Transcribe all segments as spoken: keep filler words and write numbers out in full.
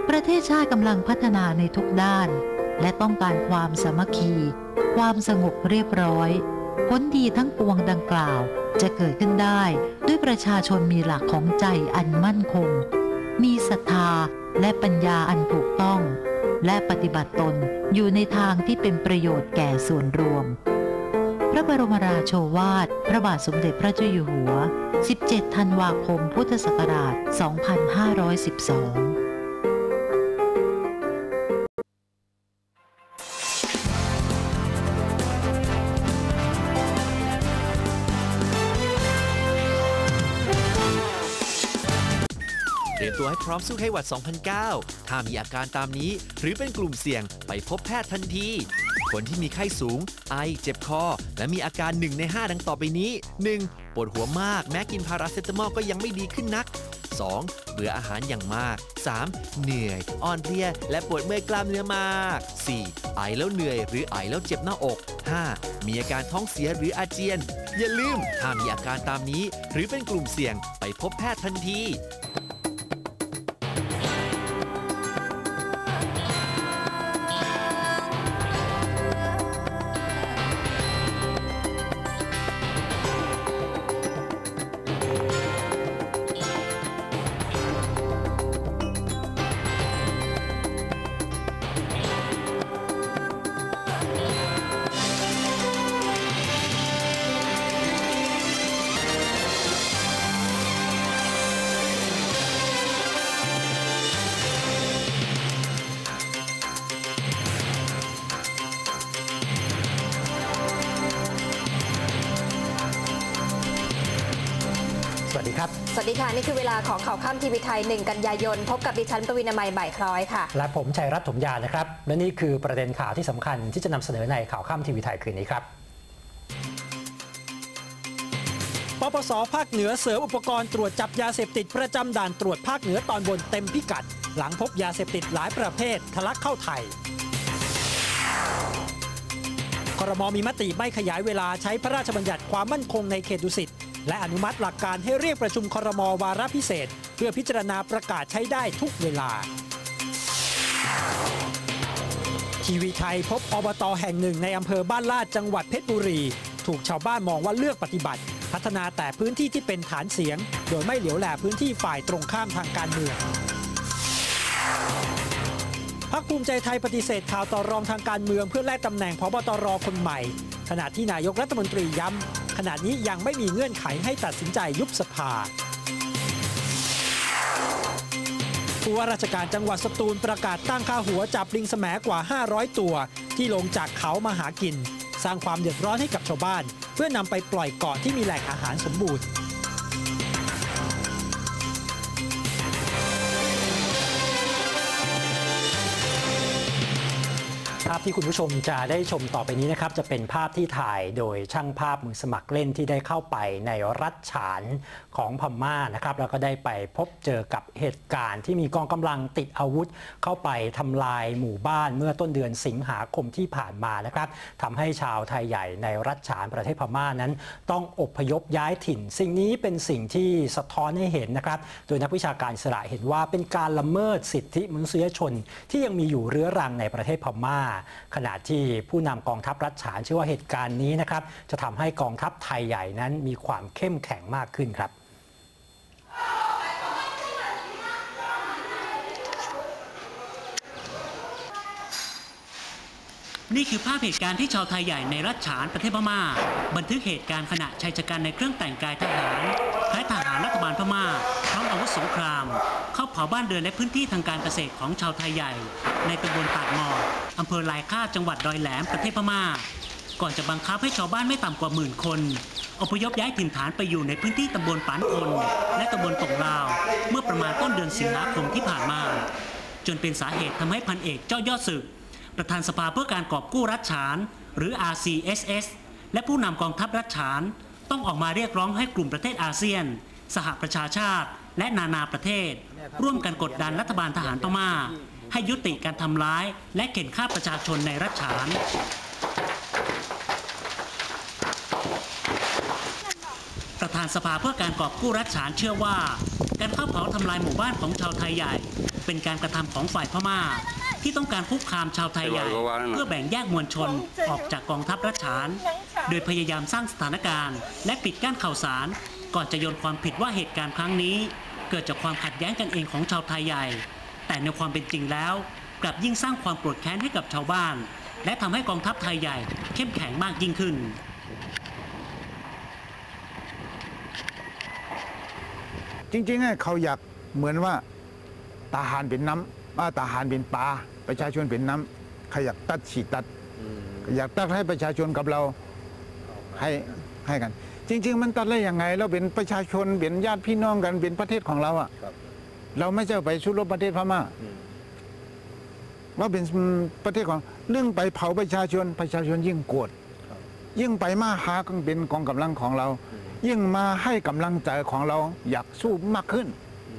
ประเทศชาติกำลังพัฒนาในทุกด้านและต้องการความสามัคคีความสงบเรียบร้อยผลดีทั้งปวงดังกล่าวจะเกิดขึ้นได้ด้วยประชาชนมีหลักของใจอันมั่นคงมีศรัทธาและปัญญาอันถูกต้องและปฏิบัติตนอยู่ในทางที่เป็นประโยชน์แก่ส่วนรวมพระบรมราโชวาทพระบาทสมเด็จพระเจ้าอยู่หัวสิบเจ็ดธันวาคมพุทธศักราชสองพันห้าร้อยสิบสองเตรียมตัวให้พร้อมสู้ไข้หวัด สองพันเก้า ถ้ามีอาการตามนี้หรือเป็นกลุ่มเสี่ยงไปพบแพทย์ทันทีคนที่มีไข้สูงไอเจ็บคอและมีอาการหนึ่งในห้าดังต่อไปนี้ หนึ่ง ปวดหัวมากแม้กินพาราเซตามอลก็ยังไม่ดีขึ้นนัก สอง เบื่ออาหารอย่างมาก สาม เหนื่อยอ่อนเพลียและปวดเมื่อยกล้ามเนื้อมาก สี่ ไอแล้วเหนื่อยหรือไอแล้วเจ็บหน้าอก ห้า มีอาการท้องเสียหรืออาเจียนอย่าลืมถ้ามีอาการตามนี้หรือเป็นกลุ่มเสี่ยงไปพบแพทย์ทันทีสวัสดีครับสวัสดีค่ะนี่คือเวลาของข่าวค่ำทีวีไทยหนึ่งกันยายนพบกับดิฉันปวีณามัยบ่ายคล้อยค่ะและผมชัยรัตน์ถมยานะครับและนี่คือประเด็นข่าวที่สำคัญที่จะนำเสนอในข่าวค่ำทีวีไทยคืนนี้ครับปปส.ภาคเหนือเสริมอุปกรณ์ตรวจจับยาเสพติดประจำด่านตรวจภาคเหนือตอนบนเต็มพิกัดหลังพบยาเสพติดหลายประเภททะลักเข้าไทยครม.มีมติไม่ขยายเวลาใช้พระราชบัญญัติความมั่นคงในเขตดุสิตและอนุมัติหลักการให้เรียกประชุมครม.วาระพิเศษเพื่อพิจารณาประกาศใช้ได้ทุกเวลาทีวีไทยพบอบต.แห่งหนึ่งในอำเภอบ้านลาดจังหวัดเพชรบุรีถูกชาวบ้านมองว่าเลือกปฏิบัติพัฒนาแต่พื้นที่ที่เป็นฐานเสียงโดยไม่เหลียวแลพื้นที่ฝ่ายตรงข้ามทางการเมืองพรรคภูมิใจไทยปฏิเสธข่าวต่อรองทางการเมืองเพื่อแลกตำแหน่งผบตรคนใหม่ขณะที่นายกรัฐมนตรีย้ำขณะนี้ยังไม่มีเงื่อนไขให้ตัดสินใจยุบสภาผู้ว่าราชการจังหวัดสตูลประกาศตั้งค่าหัวจับลิงแสมกว่าห้าร้อยตัวที่ลงจากเขามาหากินสร้างความเดือดร้อนให้กับชาวบ้านเพื่อนำไปปล่อยเกาะที่มีแหล่งอาหารสมบูรณ์ภาพที่คุณผู้ชมจะได้ชมต่อไปนี้นะครับจะเป็นภาพที่ถ่ายโดยช่างภาพมือสมัครเล่นที่ได้เข้าไปในรัฐฉานของพม่านะครับแล้วก็ได้ไปพบเจอกับเหตุการณ์ที่มีกองกำลังติดอาวุธเข้าไปทำลายหมู่บ้านเมื่อต้นเดือนสิงหาคมที่ผ่านมานะครับทำให้ชาวไทยใหญ่ในรัฐฉานประเทศพม่านั้นต้องอพยพย้ายถิ่นสิ่งนี้เป็นสิ่งที่สะท้อนให้เห็นนะครับโดยนักวิชาการอิสระเห็นว่าเป็นการละเมิดสิทธิมนุษยชนที่ยังมีอยู่เรื้อรังในประเทศพม่าขณะที่ผู้นำกองทัพรัฐฉานเชื่อว่าเหตุการณ์นี้นะครับจะทำให้กองทัพไทยใหญ่นั้นมีความเข้มแข็งมากขึ้นครับนี่คือภาพเหตุการณ์ที่ชาวไทยใหญ่ในรัฐฉานประเทศพม่าบันทึกเหตุการณ์ขณะชายชะกันในเครื่องแต่งกายทหารคล้ายทหารรัฐบาลพม่าพร้อมอาวุธสงครามเข้าเผาบ้านเรือนและพื้นที่ทางการเกษตรของชาวไทยใหญ่ในตำบลปากหมออำเภอลายค่าจังหวัดดอยแหลมประเทศพม่าก่อนจะบังคับให้ชาวบ้านไม่ต่ำกว่าหมื่นคนอพยพย้ายถิ่นฐานไปอยู่ในพื้นที่ตำบลปานคนและตำบลตงลาวเมื่อประมาณต้นเดือนสิงหาคมที่ผ่านมาจนเป็นสาเหตุทำให้พันเอกเจ้ายอดศึกประธานสภาเพื่อการกอบกู้รัฐฉานหรือ อาร์ ซี เอส เอส และผู้นำกองทัพรัฐฉานต้องออกมาเรียกร้องให้กลุ่มประเทศอาเซียนสหประชาชาติและนานาประเทศร่วมกันกดดันรัฐบาลทหารพม่าให้ยุติการทำร้ายและเข็นฆ่าประชาชนในรัฐฉานประธานานสภาเพื่อการกอบกู้รัฐฉานเชื่อว่าการเข้าเผาทำลายหมู่บ้านของชาวไทยใหญ่เป็นการกระทำของฝ่ายพม่าที่ต้องการคุกคามชาวไทยใหญ่เพื่อแบ่งแยกมวลชนออกจากกองทัพรัฐฉานโดยพยายามสร้างสถานการณ์และปิดกั้นข่าวสารก่อนจะโยนความผิดว่าเหตุการณ์ครั้งนี้เกิดจากความขัดแย้งกันเองของชาวไทยใหญ่แต่ในความเป็นจริงแล้วกลับยิ่งสร้างความโกรธแค้นให้กับชาวบ้านและทำให้กองทัพไทยใหญ่เข้มแข็งมากยิ่งขึ้นจริงๆเขาอยากเหมือนว่าทหารเป็นน้ำทหารเป็นปลาประชาชนเป็นน้ำเขาอยากตัดฉีดตัดอยากตัดให้ประชาชนกับเราให้ให้กันจริงๆมันตัดได้ยังไงเราเป็นประชาชนเป็นญาติพี่น้องกันเป็นประเทศของเราอ่ะเราไม่ใช่ไปชุดรบประเทศพม่าว่าเป็นประเทศของเรื่องไปเผาประชาชนประชาชนยิ่งโกรธยิ่งไปมาหาเป็นกองกำลังของเรายิ่งมาให้กำลังใจของเราอยากสู้มากขึ้น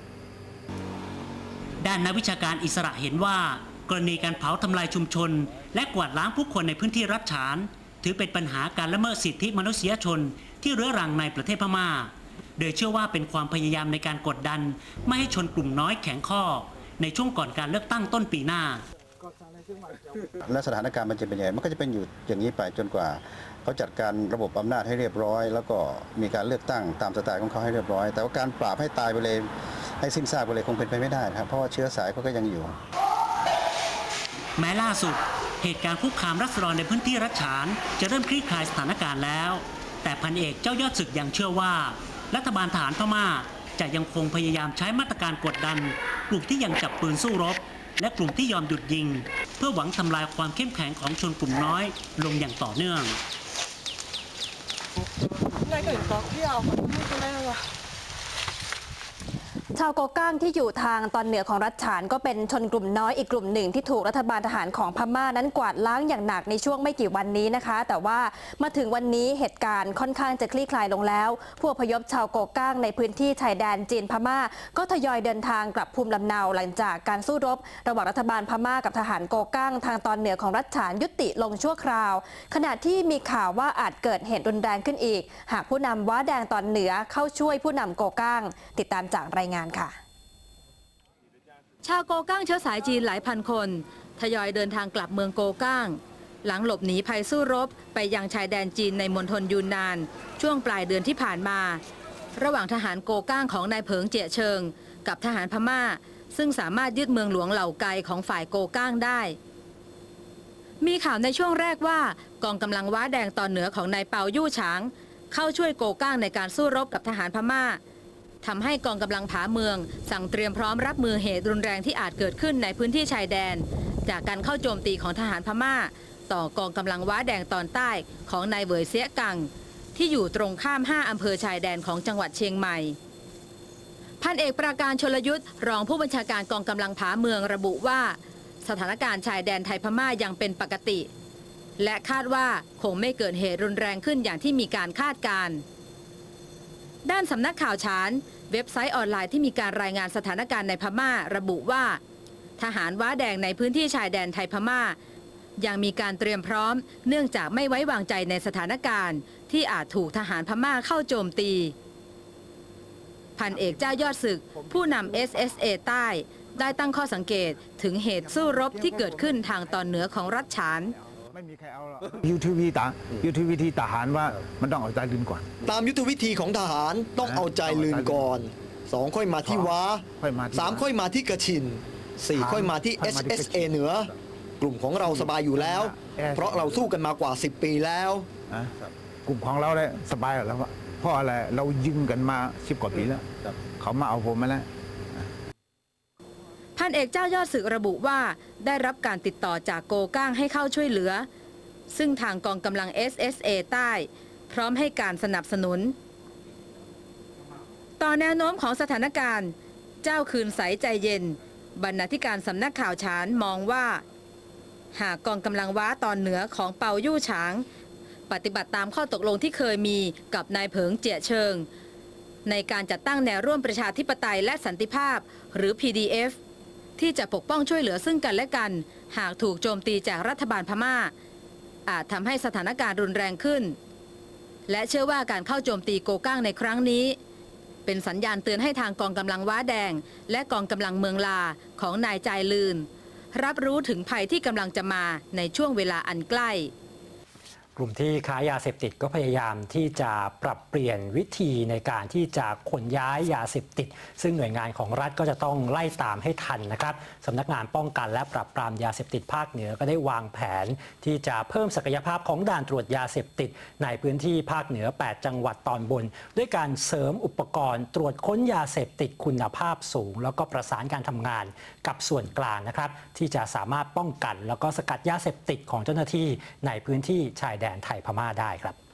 ด้านนักวิชาการอิสระเห็นว่ากรณีการเผาทำลายชุมชนและกวาดล้างผู้คนในพื้นที่รัฐฉานถือเป็นปัญหาการละเมิดสิทธิมนุษยชนที่เรื้อรังในประเทศพม่าโดยเชื่อว่าเป็นความพยายามในการกดดันไม่ให้ชนกลุ่มน้อยแข็งข้อในช่วงก่อนการเลือกตั้งต้นปีหน้าและสถานการณ์มันจะเป็นยังไงมันก็จะเป็นอยู่อย่างนี้ไปจนกว่าเขาจัดการระบบอำนาจให้เรียบร้อยแล้วก็มีการเลือกตั้งตามสไตล์ของเขาให้เรียบร้อยแต่ว่าการปราบให้ตายไปเลยให้สิ้นซากไปเลยคงเป็นไปไม่ได้ครับเพราะว่าเชื้อสายเขาก็ยังอยู่แม้ล่าสุดเหตุการณ์คุกคามรัษฎรในพื้นที่รัฐฉานจะเริ่มคลี่คลายสถานการณ์แล้วแต่พันเอกเจ้ายอดศึกยังเชื่อว่ารัฐบาลทหารพม่าจะยังคงพยายามใช้มาตรการกดดันกลุ่มที่ยังจับปืนสู้รบและกลุ่มที่ยอมหยุดยิงเพื่อหวังทำลายความเข้มแข็งของชนกลุ่มน้อยลงอย่างต่อเนื่องชาวโกก้างที่อยู่ทางตอนเหนือของรัฐฉานก็เป็นชนกลุ่มน้อยอีกกลุ่มหนึ่งที่ถูกรัฐบาลทหารของพม่านั้นกวาดล้างอย่างหนักในช่วงไม่กี่วันนี้นะคะแต่ว่ามาถึงวันนี้เหตุการณ์ค่อนข้างจะคลี่คลายลงแล้วผู้อพยพชาวโกก้างในพื้นที่ชายแดนจีนพม่าก็ทยอยเดินทางกลับภูมิลำเนาหลังจากการสู้รบระหว่างรัฐบาลพม่ากับทหารโกก้างทางตอนเหนือของรัฐฉานยุติลงชั่วคราวขณะที่มีข่าวว่าอาจเกิดเหตุรุนแรงขึ้นอีกหากผู้นำว้าแดงตอนเหนือเข้าช่วยผู้นำโกก้างติดตามจากรายงานค่ะชาวโกก้างเชื้อสายจีนหลายพันคนทยอยเดินทางกลับเมืองโกก้างหลังหลบหนีภัยสู้รบไปยังชายแดนจีนในมณฑลยูนนานช่วงปลายเดือนที่ผ่านมาระหว่างทหารโกก้างของนายเผิงเจี๋ยเชิงกับทหารพม่าซึ่งสามารถยึดเมืองหลวงเหล่าไกของฝ่ายโกก้างได้มีข่าวในช่วงแรกว่ากองกำลังว้าแดงตอนเหนือของนายเปายู่ฉางเข้าช่วยโกก้างในการสู้รบกับทหารพม่าทำให้กองกำลังผาเมืองสั่งเตรียมพร้อมรับมือเหตุรุนแรงที่อาจเกิดขึ้นในพื้นที่ชายแดนจากการเข้าโจมตีของทหารพม่าต่อกองกำลังว้าแดงตอนใต้ของนายเหวยเสียกังที่อยู่ตรงข้ามห้าอำเภอชายแดนของจังหวัดเชียงใหม่พันเอกปราการชลยุทธรองผู้บัญชาการกองกำลังผาเมืองระบุว่าสถานการณ์ชายแดนไทยพม่ายังเป็นปกติและคาดว่าคงไม่เกิดเหตุรุนแรงขึ้นอย่างที่มีการคาดการณ์ด้านสำนักข่าวฉานเว็บไซต์ออนไลน์ที่มีการรายงานสถานการณ์ในพม่าระบุว่าทหารว้าแดงในพื้นที่ชายแดนไทยพม่ายังมีการเตรียมพร้อมเนื่องจากไม่ไว้วางใจในสถานการณ์ที่อาจถูกทหารพม่าเข้าโจมตีพันเอกเจ้ายอดศึกผู้นำ เอส เอส เอ ใต้ได้ตั้งข้อสังเกตถึงเหตุสู้รบที่เกิดขึ้นทางตอนเหนือของรัฐฉานไม่มีใครเอาหรอกยุทธวิธีต่างยุทธวิธีทหารว่ามันต้องเอาใจลืนก่อนตามยุทธวิธีของทหารต้องเอาใจลืนก่อนสองค่อยมาที่ว้าสามค่อยมาที่กระชินสี่ค่อยมาที่ เอส เอส เอ เหนือกลุ่มของเราสบายอยู่แล้วเพราะเราสู้กันมากว่าสิบปีแล้วกลุ่มของเราเลยสบายแล้วเพราะอะไรเรายิงกันมาสิบกว่าปีแล้วเขามาเอาผมมาแล้วพันเอกเจ้ายอดศึกระบุว่าได้รับการติดต่อจากโกก้างให้เข้าช่วยเหลือซึ่งทางกองกำลัง เอส เอส เอ ใต้พร้อมให้การสนับสนุนต่อแนวโน้มของสถานการณ์เจ้าคืนใสใจเย็นบรรณาธิการสำนักข่าวฉานมองว่าหากกองกำลังว้าตอนเหนือของเปายู่ฉางปฏิบัติตามข้อตกลงที่เคยมีกับนายเผิงเจี๋ยเชิงในการจัดตั้งแนวร่วมประชาธิปไตยและสันติภาพหรือ พี ดี เอฟ ที่จะปกป้องช่วยเหลือซึ่งกันและกันหากถูกโจมตีจากรัฐบาลพม่าอาจทำให้สถานการณ์รุนแรงขึ้นและเชื่อว่าการเข้าโจมตีโกก้างในครั้งนี้เป็นสัญญาณเตือนให้ทางกองกำลังว้าแดงและกองกำลังเมืองลาของนายจายลืนรับรู้ถึงภัยที่กำลังจะมาในช่วงเวลาอันใกล้กลุ่มที่ค้ายาเสพติดก็พยายามที่จะปรับเปลี่ยนวิธีในการที่จะขนย้ายยาเสพติดซึ่งหน่วยงานของรัฐก็จะต้องไล่ตามให้ทันนะครับสำนักงานป้องกันและปราบปรามยาเสพติดภาคเหนือก็ได้วางแผนที่จะเพิ่มศักยภาพของด่านตรวจยาเสพติดในพื้นที่ภาคเหนือแปดจังหวัดตอนบนด้วยการเสริมอุปกรณ์ตรวจค้นยาเสพติดคุณภาพสูงแล้วก็ประสานการทำงานกับส่วนกลางนะครับที่จะสามารถป้องกันแล้วก็สกัดยาเสพติดของเจ้าหน้าที่ในพื้นที่ชายแดนไทยพม่าได้ครับ